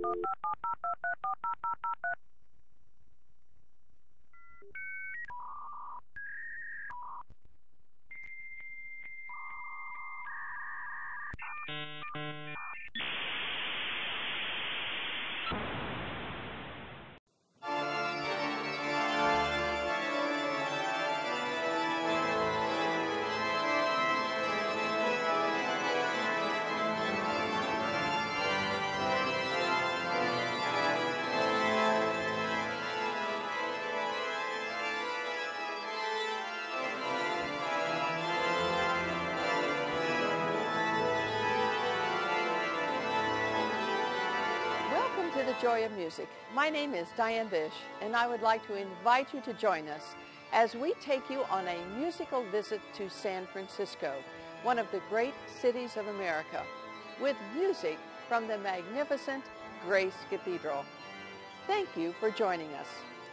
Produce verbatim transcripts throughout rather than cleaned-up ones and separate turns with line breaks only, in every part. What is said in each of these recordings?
To the Joy of Music. My name is Diane Bish, and I would like to invite you to join us as we take you on a musical visit to San Francisco, one of the great cities of America, with music from the magnificent Grace Cathedral. Thank you for joining us.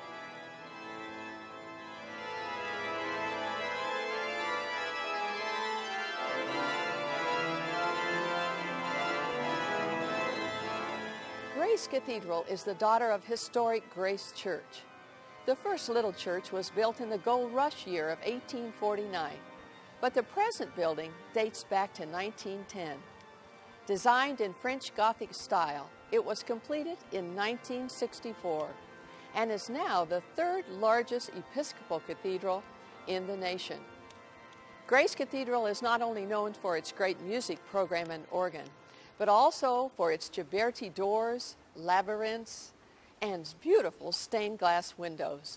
Grace Cathedral is the daughter of historic Grace Church. The first little church was built in the gold rush year of eighteen forty-nine, but the present building dates back to nineteen ten. Designed in French Gothic style, it was completed in nineteen sixty-four and is now the third largest Episcopal cathedral in the nation. Grace Cathedral is not only known for its great music program and organ, but also for its Ghiberti doors, labyrinths, and beautiful stained glass windows.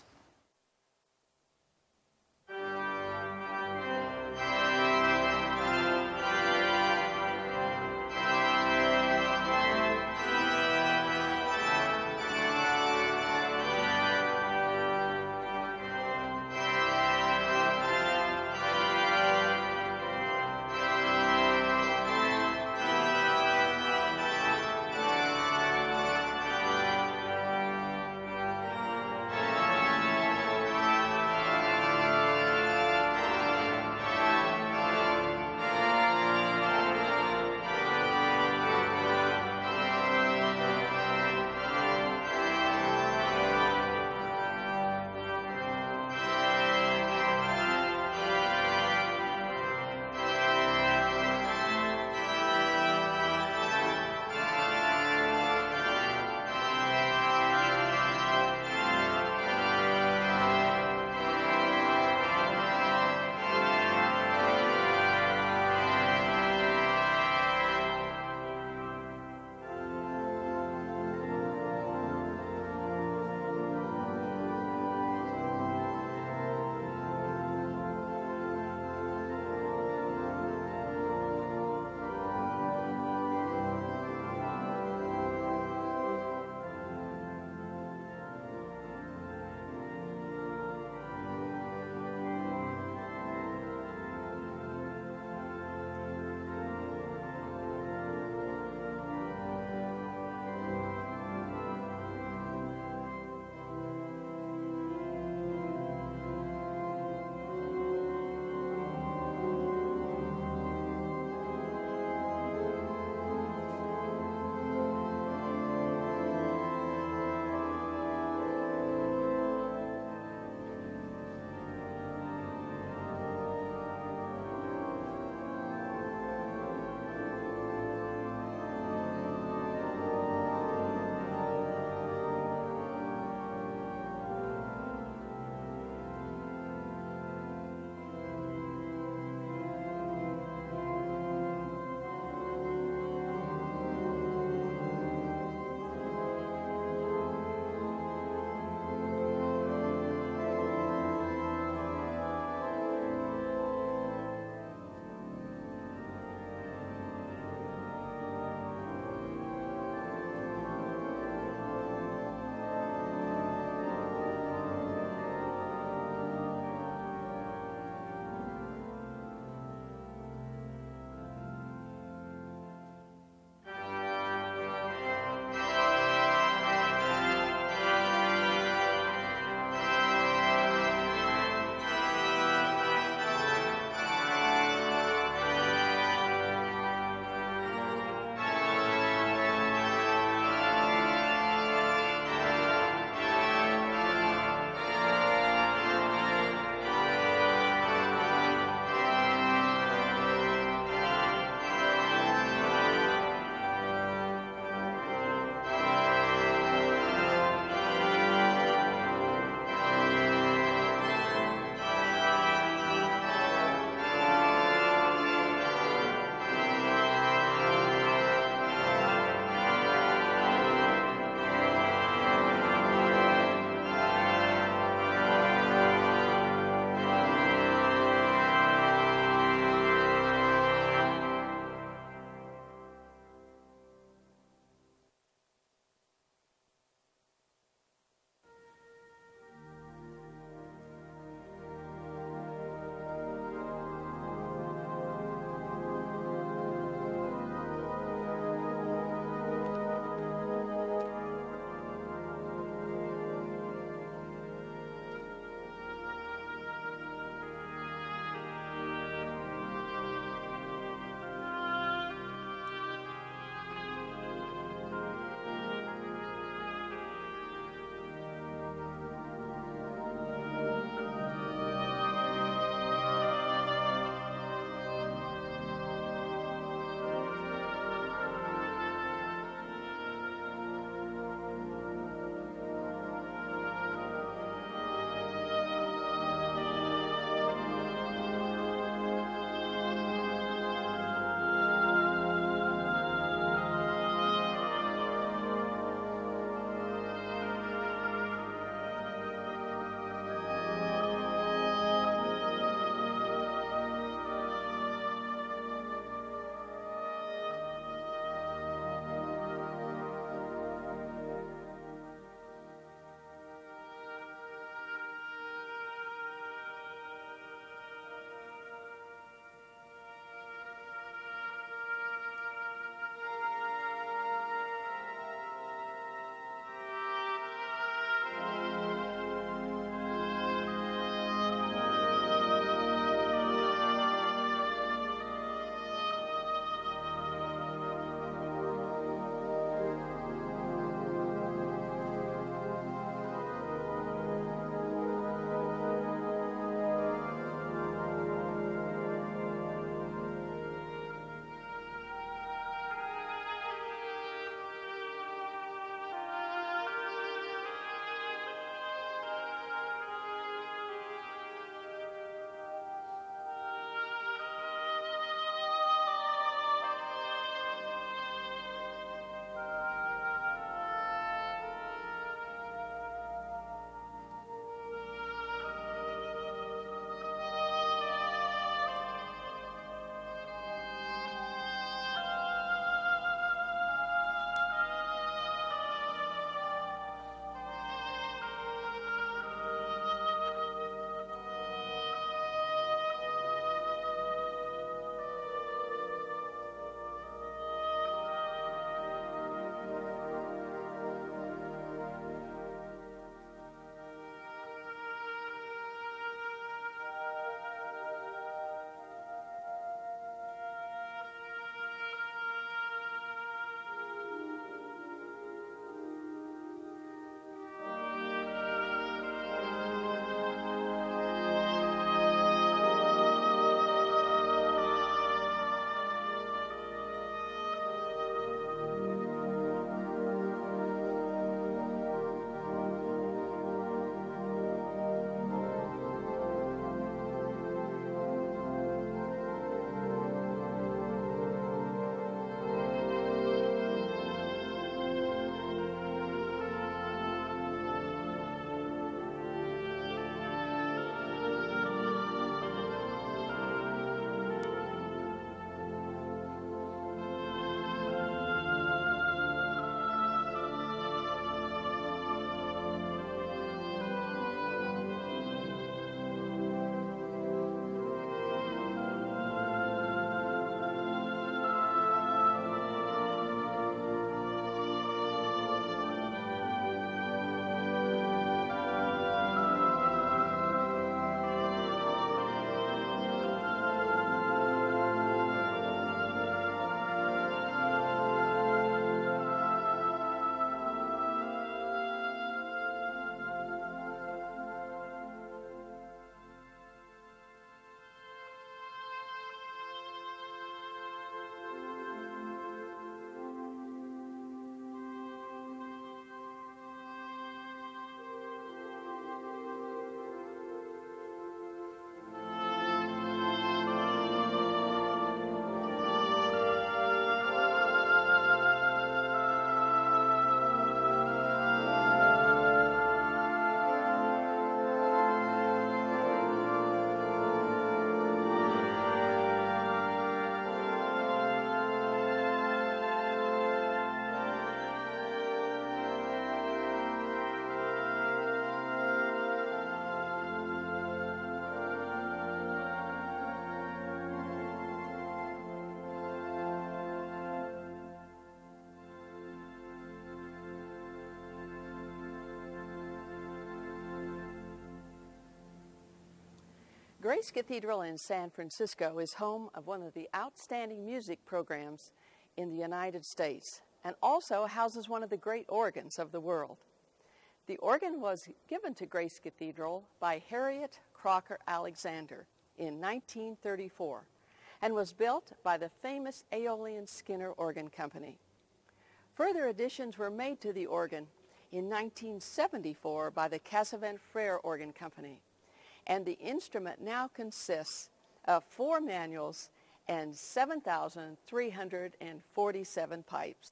Grace Cathedral in San Francisco is home of one of the outstanding music programs in the United States and also houses one of the great organs of the world. The organ was given to Grace Cathedral by Harriet Crocker Alexander in nineteen thirty-four and was built by the famous Aeolian Skinner Organ Company. Further additions were made to the organ in nineteen seventy-four by the Casavant Frere Organ Company, and the instrument now consists of four manuals and seven thousand three hundred forty-seven pipes.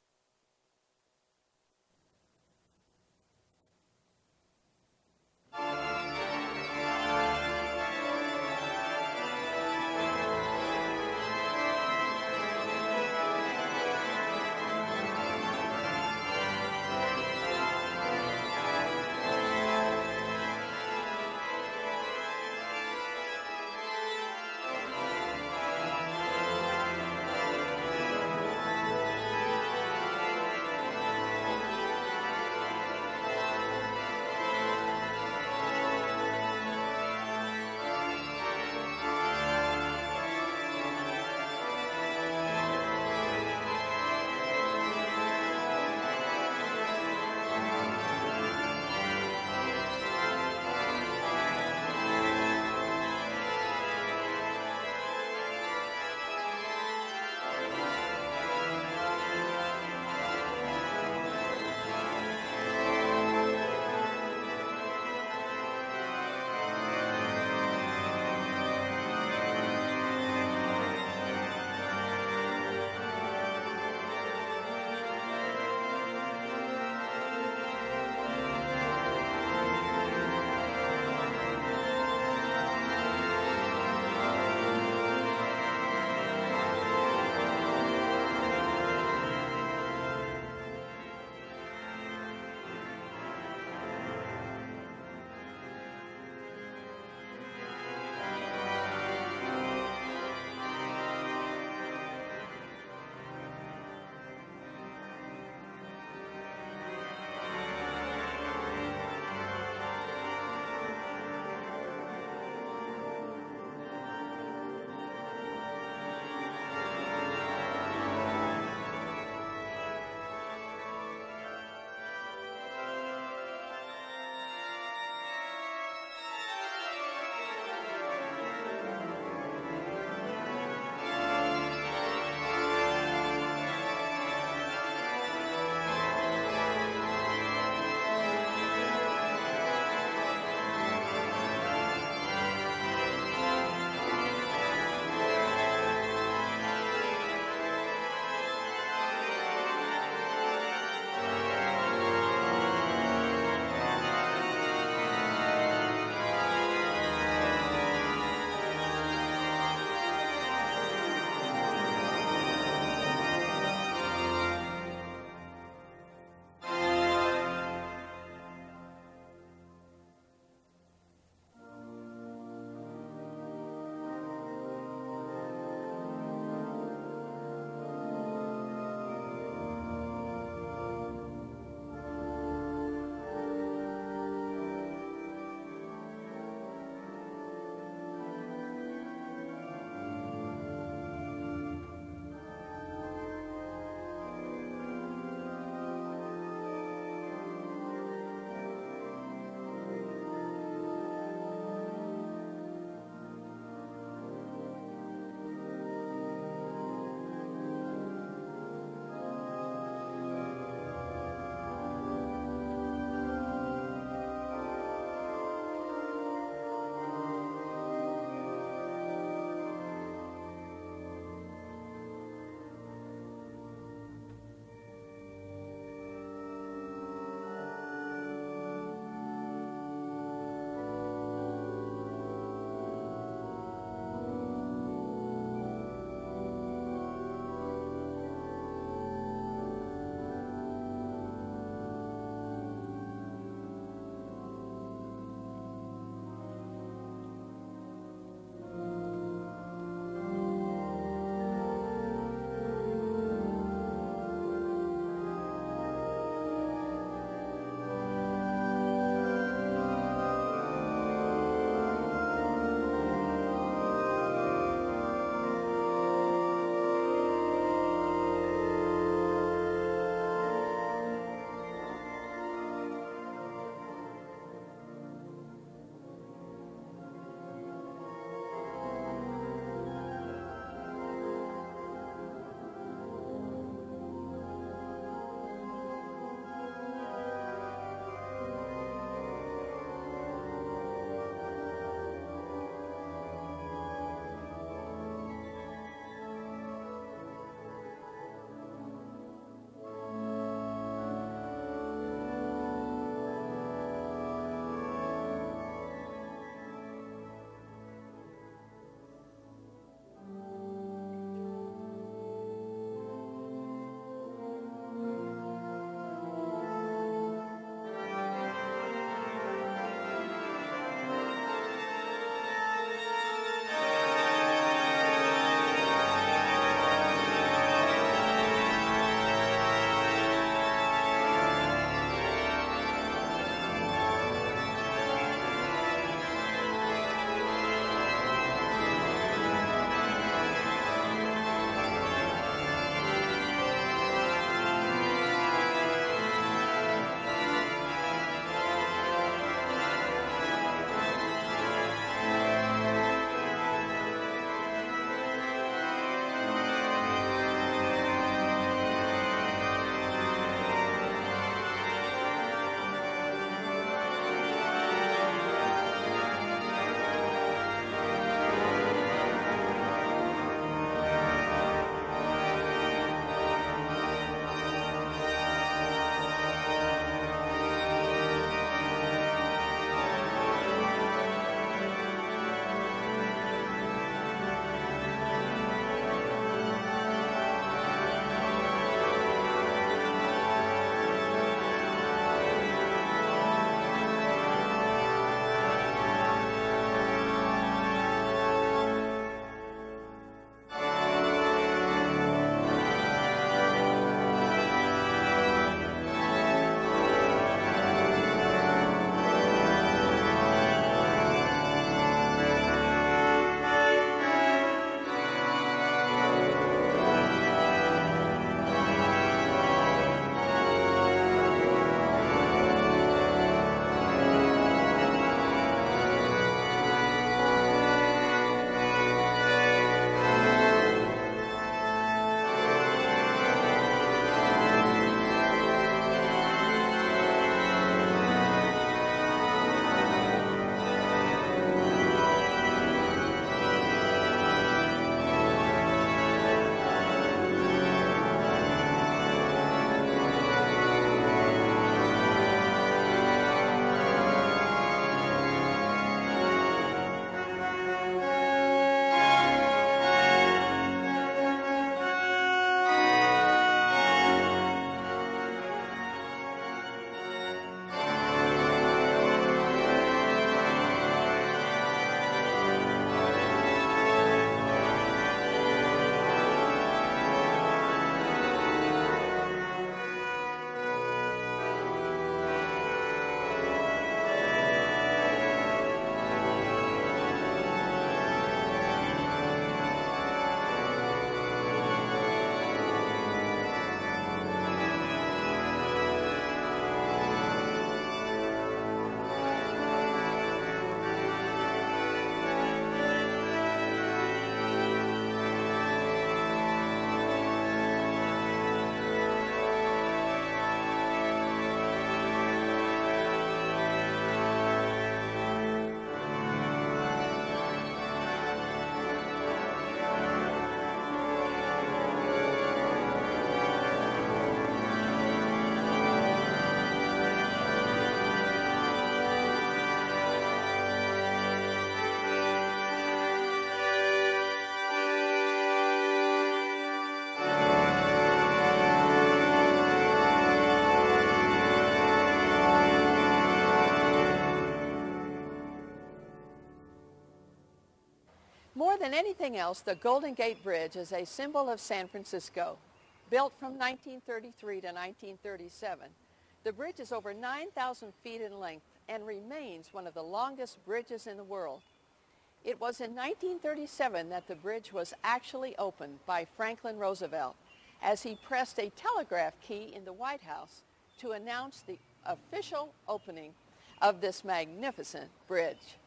than anything else, the Golden Gate Bridge is a symbol of San Francisco. Built from nineteen thirty-three to nineteen thirty-seven, the bridge is over nine thousand feet in length and remains one of the longest bridges in the world. It was in nineteen thirty-seven that the bridge was actually opened by Franklin Roosevelt as he pressed a telegraph key in the White House to announce the official opening of this magnificent bridge.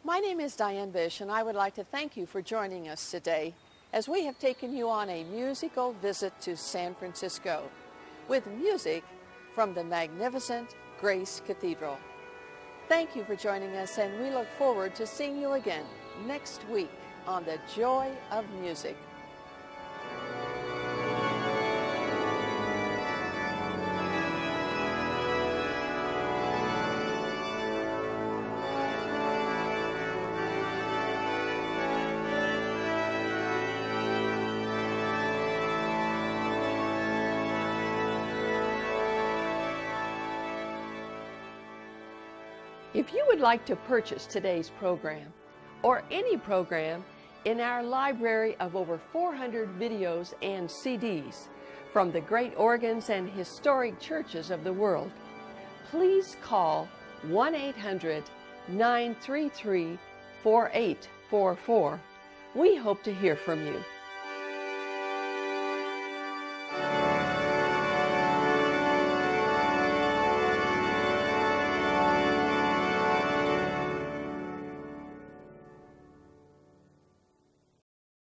My name is Diane Bish, and I would like to thank you for joining us today as we have taken you on a musical visit to San Francisco with music from the magnificent Grace Cathedral. Thank you for joining us, and we look forward to seeing you again next week on The Joy of Music. If you would like to purchase today's program or any program in our library of over four hundred videos and C Ds from the great organs and historic churches of the world, please call one eight hundred, nine three three, four eight four four. We hope to hear from you.